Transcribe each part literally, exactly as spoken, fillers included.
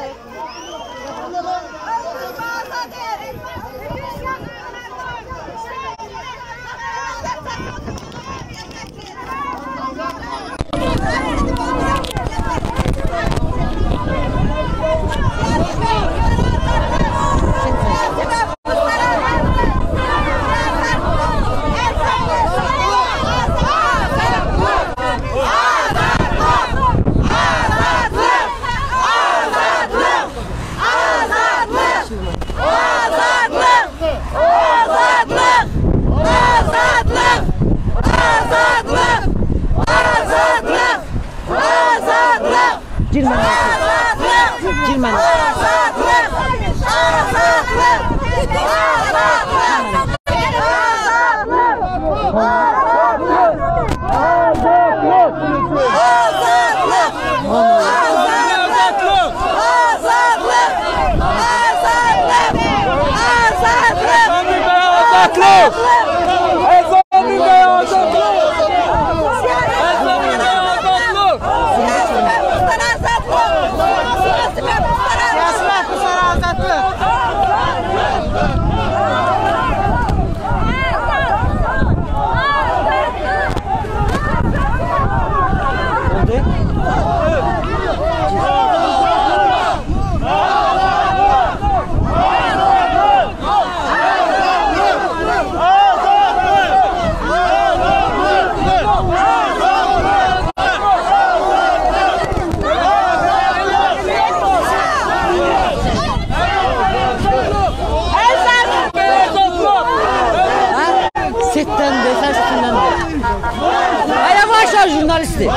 Jurnalisti.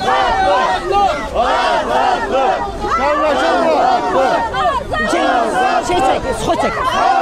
Şey, şey çek, soy çek.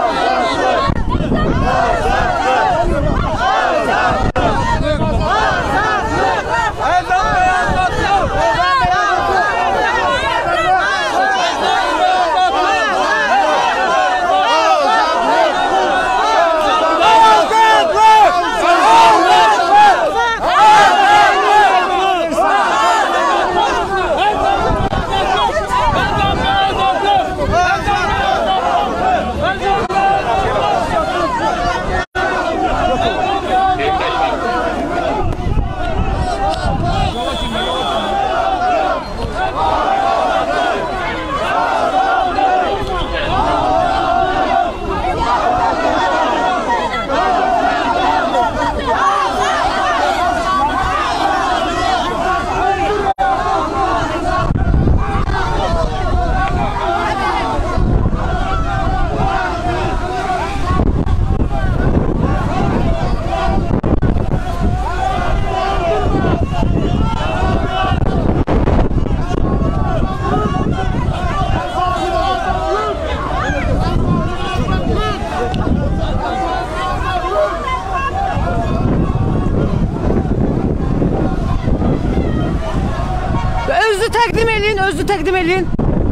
Özlü təqdim eləyin, özlü təqdim eləyin.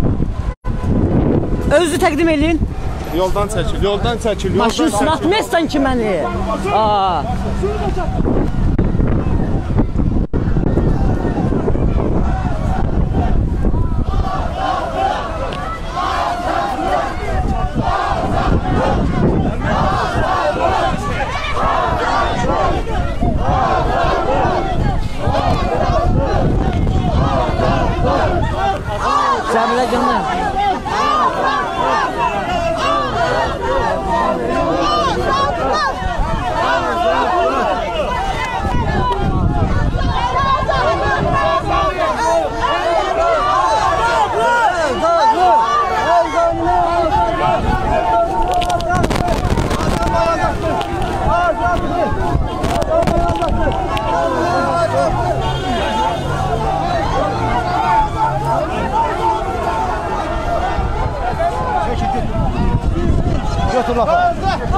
Özlü təqdim eləyin. Yoldan çəkil, yoldan çəkil, yoldan çəkil. Maşın sınatmazsan ki məni. Aa. Cəmilə canım. Götür lafı.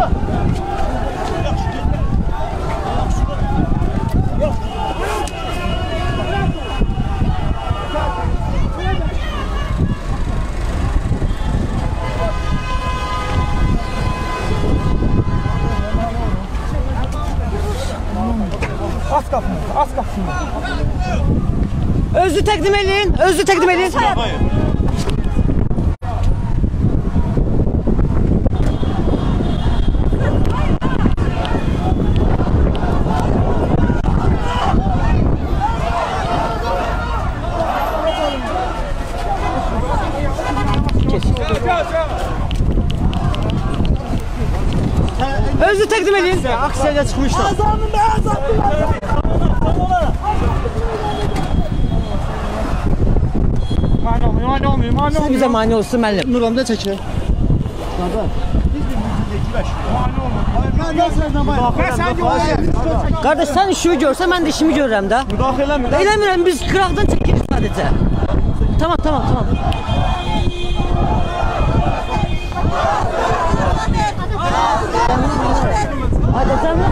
Az kapını, az kapını. Özlü təqdim eləyin, özlü təqdim eləyin. geç. Özü təqdim edin. Aksiyaya çıkmışlar. Azanım be azanım. Mani olmuyor, mani olmuyor, mani Siz olmuyor. bizə mani olsun müəllim. Nuram da çəkir. Qardaş sən işimi görsən mən də işimi görürəm də. Müdaxilə mi? Eləmirəm biz qıraqdan çəkirik sadəcə. Tamam tamam tamam. Hadi canım.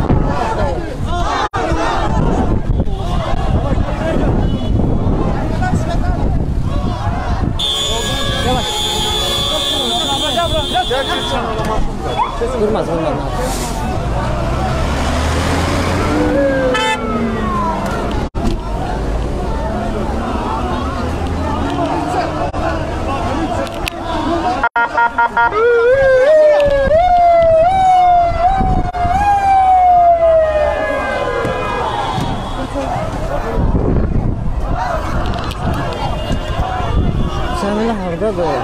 Yavaş. Durmaz durmaz. Səminə hardadır?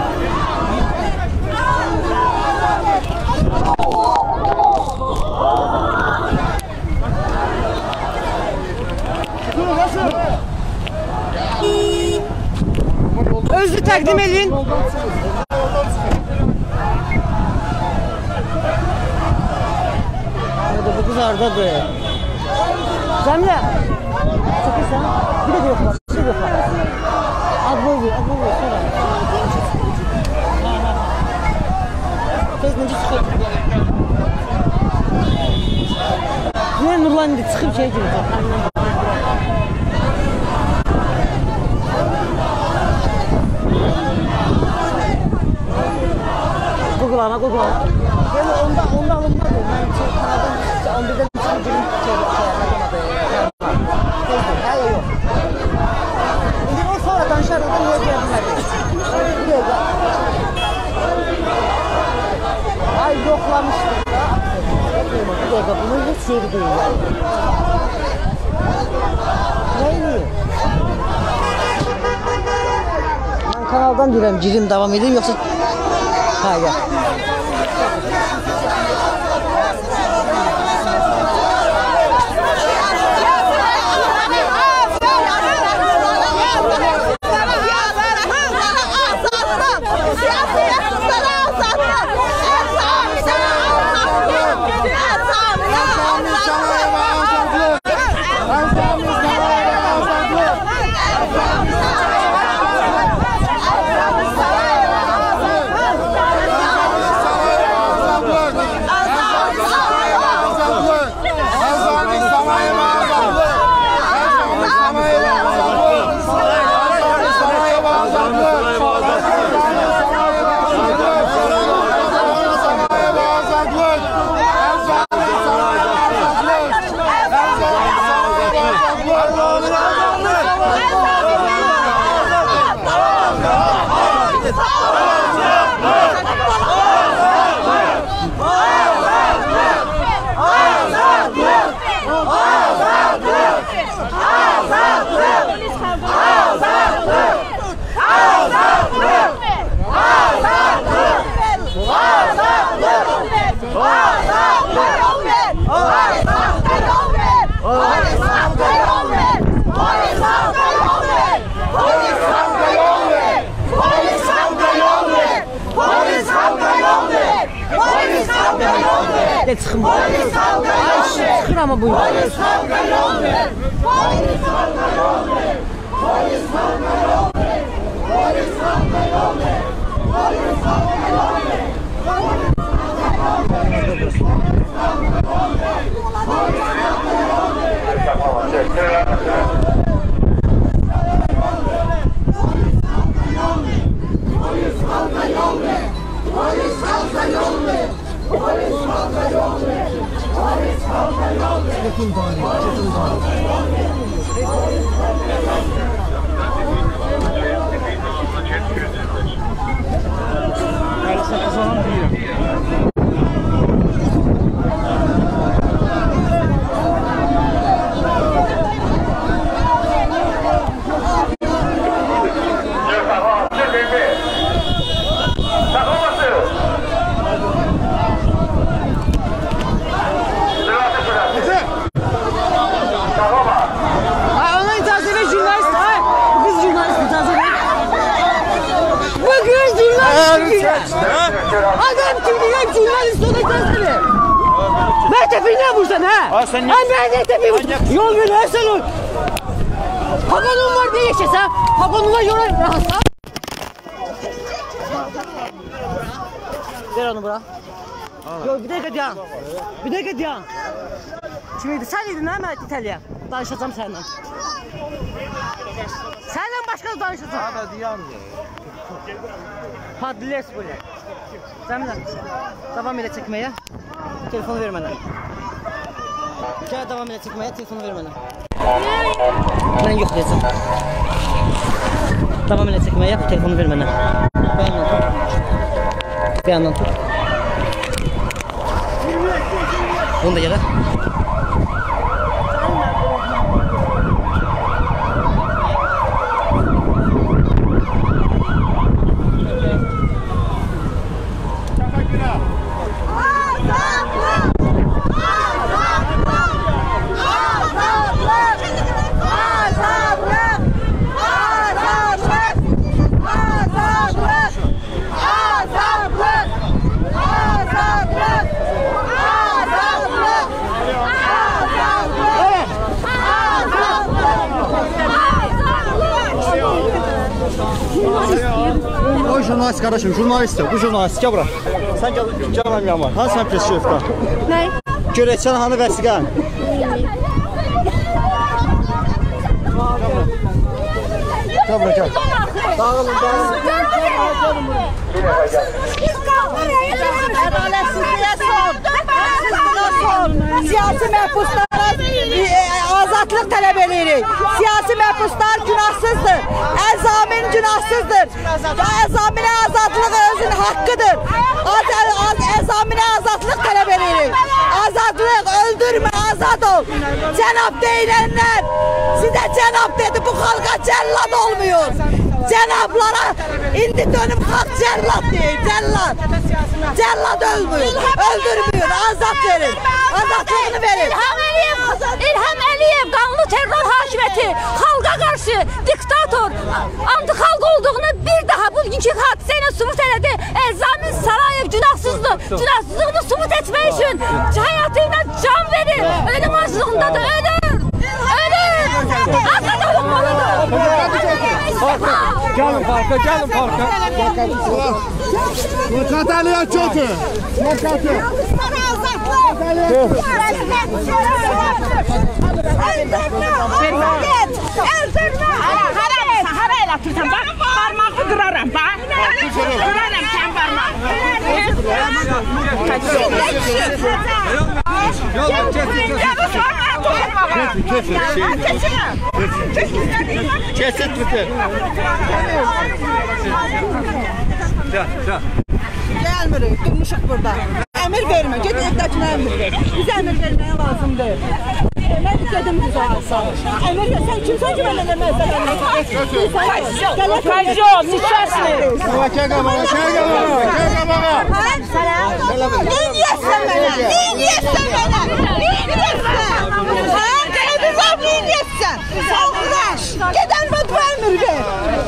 Özü təqdim edin. Bu kız hardadır? Cəmilə. Çəkirsən? Bir də yoxlar. Bir də yoxlar. Adboy ver, adboy ver. Sonra. Tez necə çıxır? Niyə Nurlan indi çıxıb şey girecək? Google'ana, Google'ana. Yani onda, onda alınmadı. Ben şey, kanadan, on birden çıkıp girin şey, şey, alınmadı. Hayır, yok. Şimdi o sonradan şarkıdan niye gelmedi? Buraya gel. Ay yoklamıştım da. Bir dakika, bunun hiç yeri değil yani. Neyini? Ben kanaldan diyorum, girim devam edeyim yoksa... Hayır. Çıkın bu. Çıkın ama bu. Polis halka yol ver. Polis halka yol ver. Polis halka yol ver. Polis halka yol ver. Polis halka yol ver. kimliğine? Adam kimliğine jurnalist olacaksın. Mertefine vursan ha? Ha sen ne? Ha mertefine vursan. Yol verirsen ol. Pagonun var diye yaşasa. Pagonuna yola rahatsa. Ver onu bura. Yok bir dakika diyan. Bir dakika diyan. Kimiydi? Sen idin ha Mehmet İtalya. Danışacağım senden. Senden başka da danışacağım. Hadi diyan. Padles böyle. Sen mi? Devam ile çekmeye. Telefonu vermeden. Gel devam ile çekmeye. Telefonu vermeden. Ben yok diyeceğim. Devam ile çekmeye yap. Telefonu vermeden. Bir yandan tut. Bir yandan tut. Bunu da gel. O jurnalist kardeşim, jurnalist bu jurnalist gel bura. Sen gel, gel benim yanıma. Hangi sen pres şefka? Ne? Görəksən hanı vəsiqən? Gel bura gel. Dağılın, dağılın. Adaletsizliğe son. son. Siyasi məhbuslara azadlıq tələb edirik. Siyasi məhbuslar günahsızdır. Əzamin günahsızdır. Əzaminə azadlıq özünün haqqıdır. Əzaminə azadlıq tələb edirik. Azadlıq, öldürmə, azad ol. Cənab deyilənlər, sizə cənab dedi, bu xalqa cəllad olmuyor. Cənablara indi dönüb xalq cəllad deyir, cəllad. Cəllad ölmüyor, öldürmüyor, azad verin. Azadlığını verin. İlham Əliyev, İlham Əliyev qanlı terror hakimiyyəti, xalqa qarşı diktator, anti-xalq olduğunu bir daha bugünkü hadisə ilə sübut elədi. Elzamin Sarayev günahsızdır. Günahsızlığını sübut etmək üçün həyatı ilə can verir. Ölüm acılığında da ölür. Ölür. Azad olunmalıdır. Gəlin parka, gəlin parka. Kataliya çoxu. Kataliya. Hara el atırsan bak, parmağı kıraram bak. Kıraram sen parmağı. Kesin tutur. Gelmirik, durmuşuq burada. Əmir vermə, ged evdəkinə əmir ver. Biz əmir verməyə lazımdır. Mən dedim bizə alsan. Əmir ver, sən kimsən ki, mənə məzəl əmir? Qaycı ol, nişəsli. Kəl qabağa, kəl qabağa, kəl qabağa. Neyniyəsən mənə? Neyniyəsən mənə? Neyniyəsən? Hə? Qeybi var, neyniyəsən? Sağlaş. Gedən bəd vermir ver.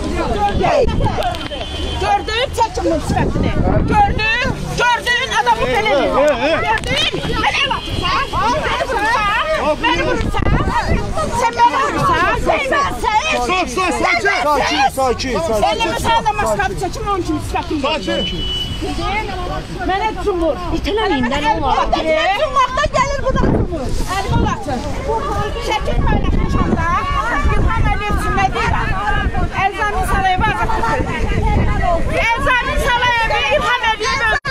Gördün, çəkin bu sifətini. Gördün, gördün, adamı belə edir. Gördün, mənə batırsan, məni vurursan, sən məni vurursan, sən sən. Sak, sak, sakin, sakin, sakin, sakin. Elimi sağda maskalı çəkim, onun kimi sifətim. Sakin. Mənə cumhur. İtələməyin, nə olar? Cumhurda gəlir, bu da cumhur. Əlimi olasın. Şəkil paylaşmışanda, İlham Əliyev üçün nə deyirəm? Elzamin Sarayevi azad tutur. Elzamin Sarayevi İlham Əliyev öldürür.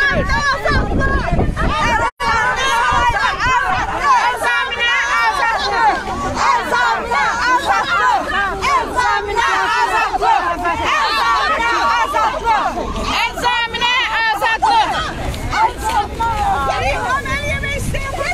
Elzaminə azadlıq. Elzaminə azadlıq. Elzaminə azadlıq. Elzaminə azadlıq. Elzaminə azadlıq. İlham Əliyevə istəyir.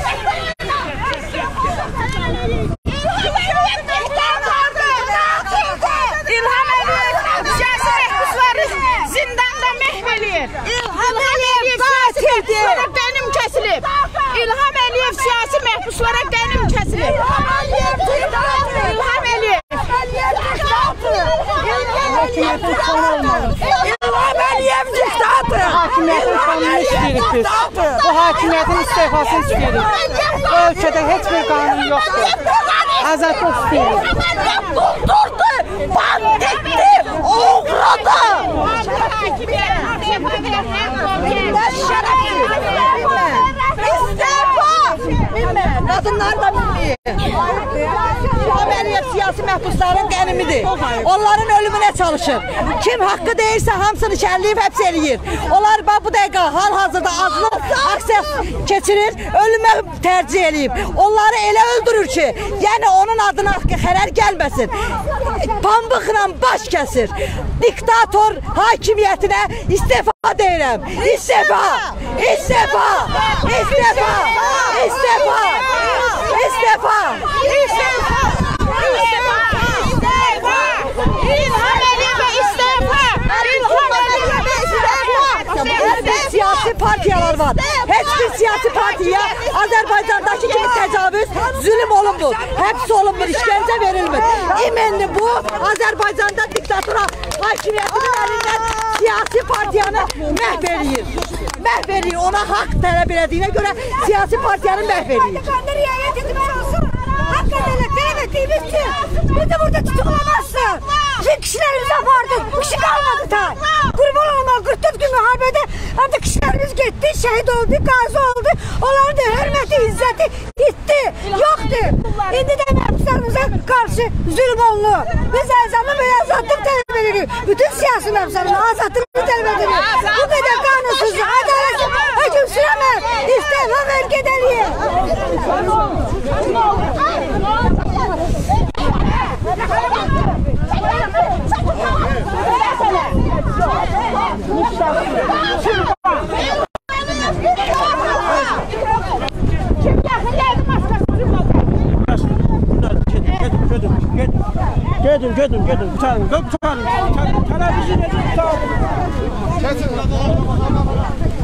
İlham Əliyev siyasi məhbusları zindanda məhv eləyir. İlham Əliyev qatildir. Qənim kəsilib. İlham Əliyev siyasi məhbuslara qənim kəsilib. İlham Əliyev diktator. İlham Əliyev. İlham Əliyev diktator. istəyirik biz. Bu hakimiyyətin istefasını istəyirik. Bu ölkədə heç bir qanun yoxdur. Azadlıq istəyirik. Buldurdu, banditdi, oğradı. İstefa! Qadınlar da bilmir. İlham Əliyev siyasi məhbusların qənimidir. Onların ölümünə çalışır. Kim haqqı deyirsə hamısını şərləyib həbs eləyir. Onlar bu dəqiqə hal-hazırda adlı aksiya keçirir, ölümə tərcih eləyib. Onları elə öldürür ki, yəni onun adına xərər gəlməsin. Pambıqla baş kəsir. Diktator hakimiyyətinə istefa deyirəm. İstefa! İstefa! İstefa! İstefa! İstefa! İstefa! İstefa! İstefa! İlham Əliyevə istefa! İlham Əliyevə istefa! Hər bir siyasi partiyalar var. Heç bir siyasi partiya Azərbaycandakı kimi təcavüz, zülüm olunmur. Həbs olunmur, işgəncə verilmir. İmenli bu Azərbaycanda diktatora hakimiyyətinin əlindən siyasi partiyanı məhv eləyir. Məhv eləyir. Ona haqq tələb elədiyinə görə siyasi partiyanı məhv eləyir. Riayət etmiş olsun. Haqq ədalət tələb etdiyimiz için bizi burada tutuklamazsın. Bizim kişilerimizi apardık. Kişi kalmadı da. Kurban olma qırx dörd gün müharibədə artık kişilerimiz gitti, şehit oldu, gazi oldu. Onların da hürmeti, izzeti gitti. Yoktu. İndi de məhbuslarımıza karşı zulüm olunur. Biz əzamı və azadlıq tələb edirik. Bütün siyasi məhbuslarımıza azadlıq tələb edirik. Bu qədər qanunsuzluq, ədaletsiz hökm sürəmez. İstefa ver gedəliyə. Gedin, gedin, gedin. Tutarın, tutarın. Televizyon edin, tutarın.